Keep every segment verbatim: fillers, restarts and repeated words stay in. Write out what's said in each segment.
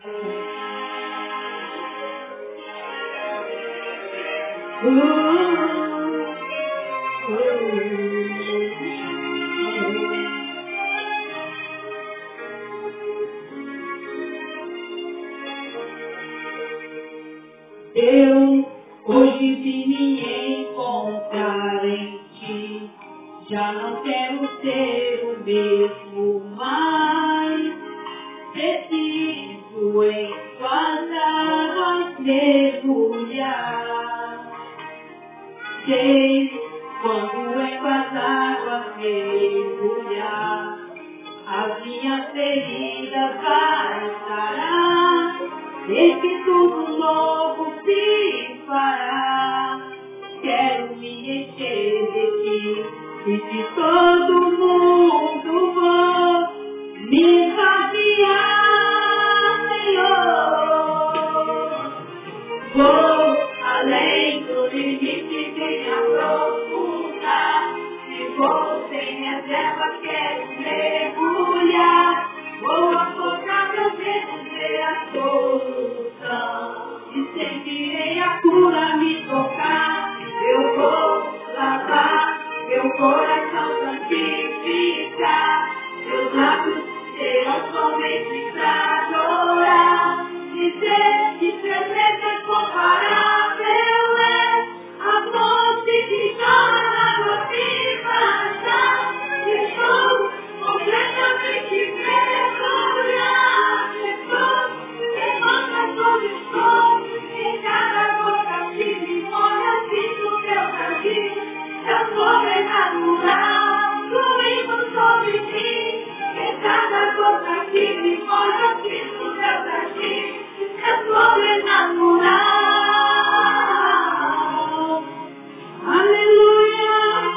Eu hoje vim me encontrar em ti, já não quero ser o mesmo mais. Preciso em tuas águas mergulhar. Sei quando em tuas águas mergulhar, as minhas feridas vai sarar. Eis que tudo novo se fará. Quero me encher de ti e de todo mundo vou me esvaziar, Senhor. Vou além do limite de me aprofundar. Se vou sem reserva, quero mergulhar. Vou afogar meu medo, ver a solução. E sentirei a cura me tocar. Eu vou lavar meu coração, santificar. Meus lábios serão somente pra adorar. Dizer que tremendo é comparável é a fonte que chora água viva já. Estou completamente mergulhado. Estou levantando onde estou. Em cada gota que me molha, sinto teu agir. Teu sobrenatural fluindo sobre mim. Em cada gota que me molha, sinto teu agir. Teu sobrenatural. Aleluia.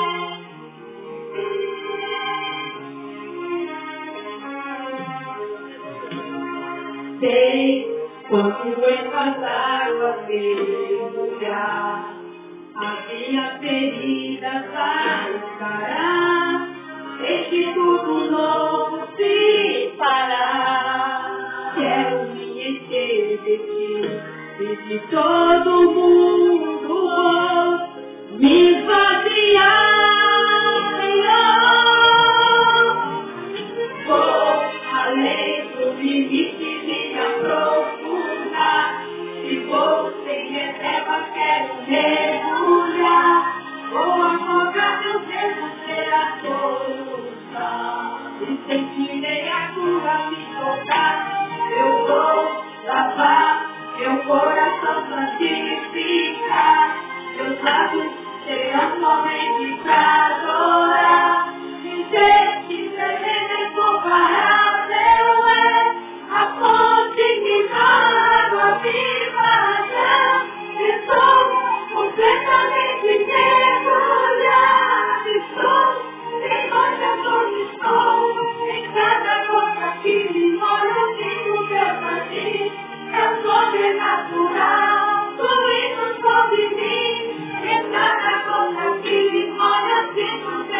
Sei quando em tuas águas mergulhar, as minhas feridas vai sarar. Eis que tudo novo se fará. Quero me encher de ti e de todo mundo vou me esvaziar, Senhor. Vou além do limite de me aprofundar. Se vou sem reserva, quero mergulhar. Vou afogar meus dedos, ser a solução. E sentirei a cura me tocar. Eu vou lavar meu coração, santificar. Meus lábios serão somente pra adorar. Dizer que tremendo é comparável é a fonte que chora água viva já. Estou completamente mergulhado. Estou sem onde onde estou. Em cada gota que me molha, eu sinto teu agir. É sobrenatural fluindo sobre mim. Em cada gota que me molha, eu sinto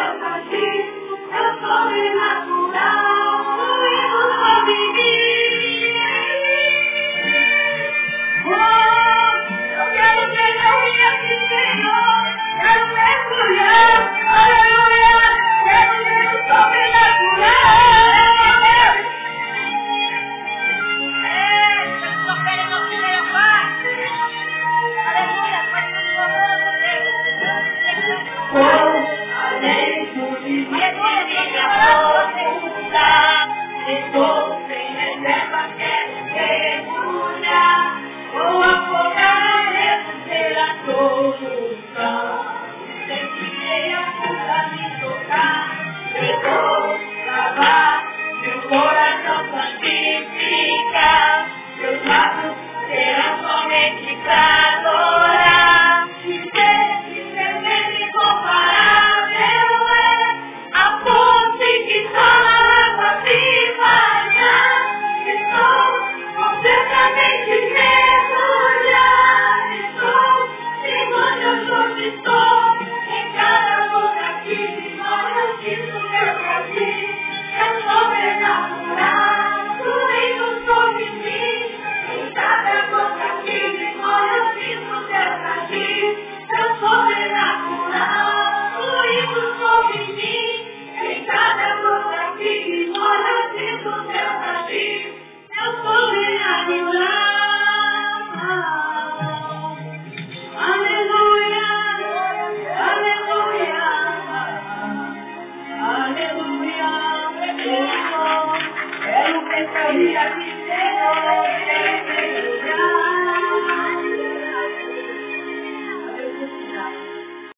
Maria.